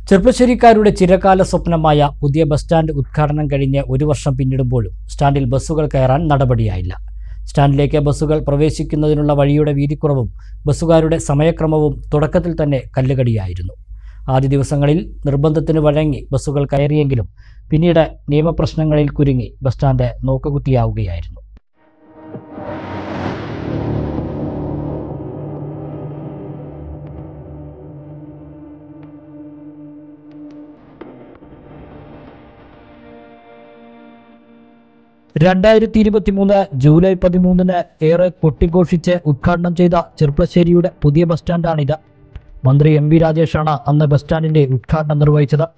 ചെർപ്പശ്ശേരിക്കാരുടെ ചിരകാല സ്വപ്നമായ പുതിയ bus stand ഉദ്ഘാടനം കഴിഞ്ഞ് ഒരു വർഷം പിന്നിടുമ്പോഴും സ്റ്റാൻഡിൽ ബസ്സുകൾ കയറാൻ നടപടിയായില്ല. സ്റ്റാൻഡിലേക്ക് ബസ്സുകൾ പ്രവേശിക്കുന്നതിനുള്ള വഴിയുടെ വീതിക്കുറവും ബസ്സുകാരുടെ സമയക്രമവും തുടക്കത്തിൽ തന്നെ കല്ലുകടിയായിരുന്നു. ആദ്യ ദിവസങ്ങളിൽ നിർബന്ധത്തിന് വഴങ്ങി ബസ്സുകൾ കയറിയെങ്കിലും പിന്നീട് നിയമപ്രശ്നങ്ങളിൽ കുരുങ്ങി ബസ് സ്റ്റാൻഡ് നോക്കുകുത്തിയാവുകയായിരുന്നു. ജൂലൈ 13 ഏറെ കൊട്ടിഘോഷിച്ച് ഉദ്ഘാടനം ചെയ്ത ചെർപ്പശ്ശേരിയുടെ പുതിയ ബസ് സ്റ്റാൻഡാണിത്. മന്ത്രി MV രാജേഷാണ് അന്ന് ബസ് സ്റ്റാൻഡിന്റെ ഉദ്ഘാടനം നിർവഹിച്ചത്.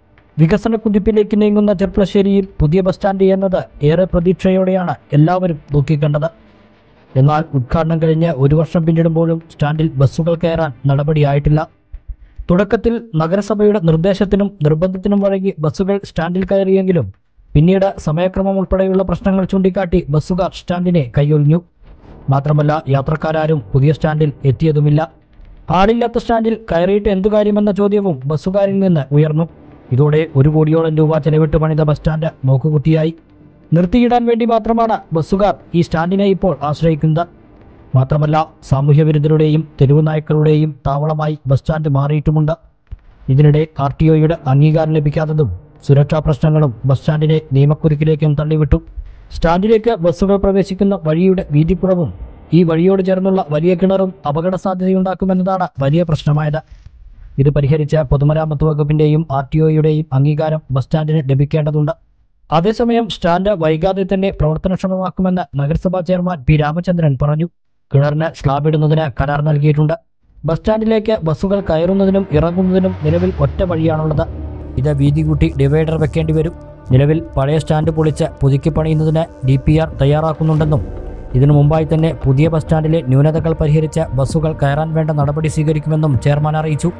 വികസന കുതിപ്പിലേക്ക് നീങ്ങുന്ന ചെർപ്പശ്ശേരിയിൽ പുതിയ ബസ് സ്റ്റാൻഡ് എന്നത് ഏറെ പ്രതീക്ഷയോടെയാണ് എല്ലാവരും നോക്കിക്കണ്ടത്. എന്നാൽ ഉദ്ഘാടനം കഴിഞ്ഞ് ഒരു വർഷം പിന്നിടുമ്പോഴും സ്റ്റാൻഡിൽ ബസ്സുകൾ കയറാൻ നടപടിയായിട്ടില്ല. തുടക്കത്തിൽ നഗരസഭയുടെ നിർദ്ദേശത്തിനും നിർബന്ധത്തിനും വഴങ്ങി ബസ്സുകൾ സ്റ്റാൻഡിൽ കയറിയെങ്കിലും പിന്നീട് സമയക്രമം ഉൾപ്പെടെയുള്ള പ്രശ്നങ്ങൾ ചൂണ്ടിക്കാട്ടി ബസ്സുകാർ സ്റ്റാൻഡിനെ കൈയൊഴിഞ്ഞു. മാത്രമല്ല, യാത്രക്കാരും പുതിയ സ്റ്റാൻഡിൽ എത്തിയതുമില്ല. ആളില്ലാത്ത സ്റ്റാൻഡിൽ കയറിയിട്ട് എന്തു കാര്യമെന്ന ചോദ്യവും ബസ്സുകാരിൽ നിന്ന് ഉയർന്നു. ഇതോടെ 1 കോടിയോളം രൂപ ചെലവിട്ട് പണിത ബസ് സ്റ്റാൻഡ് നോക്കുകുത്തിയായി. നിർത്തിയിടാൻ വേണ്ടി മാത്രമാണ് ബസ്സുകാർ ഈ സ്റ്റാൻഡിനെ ഇപ്പോൾ ആശ്രയിക്കുന്നത്. മാത്രമല്ല, സാമൂഹ്യവിരുദ്ധരുടെയും തെരുവു നായ്ക്കളുടെയും താവളമായി ബസ് സ്റ്റാൻഡ് മാറിയിട്ടുമുണ്ട്. ഇതിനിടെ RTOയുടെ അംഗീകാരം ലഭിക്കാത്തതും സുരക്ഷാ പ്രശ്നങ്ങളും ബസ് സ്റ്റാൻഡിനെ നിയമക്കുരുക്കിലേക്കും തള്ളിവിട്ടു. സ്റ്റാൻഡിലേക്ക് ബസ്സുകൾ പ്രവേശിക്കുന്ന വഴിയുടെ വീതിക്കുറവും ഈ വഴിയോട് ചേർന്നുള്ള വലിയ കിണറും അപകട സാധ്യതയുണ്ടാക്കുമെന്നതാണ് വലിയ പ്രശ്നമായത്. ഇത് പരിഹരിച്ച പൊതുമരാമത്ത് വകുപ്പിന്റെയും RTOയുടെയും അംഗീകാരം ബസ് സ്റ്റാൻഡിന് ലഭിക്കേണ്ടതുണ്ട്. അതേസമയം സ്റ്റാൻഡ് വൈകാതെ തന്നെ പ്രവർത്തനക്ഷമമാക്കുമെന്ന് നഗരസഭാ ചെയർമാൻ P. രാമചന്ദ്രൻ പറഞ്ഞു. കിണറിന് സ്ലാബ് ഇടുന്നതിന് കരാർ നൽകിയിട്ടുണ്ട്. ബസ് സ്റ്റാൻഡിലേക്ക് ബസ്സുകൾ കയറുന്നതിനും ഇറങ്ങുന്നതിനും നിലവിൽ ഒറ്റ വഴിയാണുള്ളത്. ഇത് വീതി കൂട്ടി ഡിവൈഡർ വെക്കേണ്ടി വരും. നിലവിൽ പഴയ സ്റ്റാൻഡ് പൊളിച്ച് പുതുക്കി പണിയുന്നതിന് DPR തയ്യാറാക്കുന്നുണ്ടെന്നും ഇതിനു മുമ്പായി തന്നെ പുതിയ ബസ് സ്റ്റാൻഡിലെ ന്യൂനതകൾ പരിഹരിച്ച് ബസ്സുകൾ കയറാൻ വേണ്ട നടപടി സ്വീകരിക്കുമെന്നും ചെയർമാൻ അറിയിച്ചു.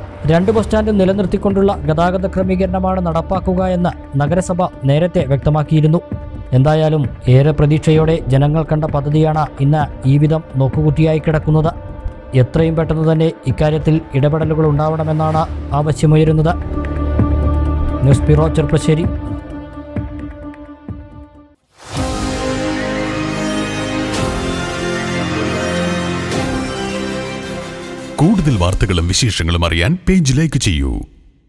2 ബസ് സ്റ്റാൻഡ് നിലനിർത്തിക്കൊണ്ടുള്ള ഗതാഗത ക്രമീകരണമാണ് നടപ്പാക്കുക എന്ന് നഗരസഭ നേരത്തെ വ്യക്തമാക്കിയിരുന്നു. എന്തായാലും ഏറെ പ്രതീക്ഷയോടെ ജനങ്ങൾ കണ്ട പദ്ധതിയാണ് ഇന്ന് ഈ വിധം നോക്കുകുത്തിയായി കിടക്കുന്നത്. എത്രയും പെട്ടെന്ന് തന്നെ ഇക്കാര്യത്തിൽ ഇടപെടലുകൾ ഉണ്ടാവണമെന്നാണ് ആവശ്യമുയരുന്നത്. News bureau, Cherpulassery. കൂടുതൽ വാർത്തകളും വിശേഷങ്ങളും അറിയാൻ പേജ് ലൈക്ക് ചെയ്യൂ.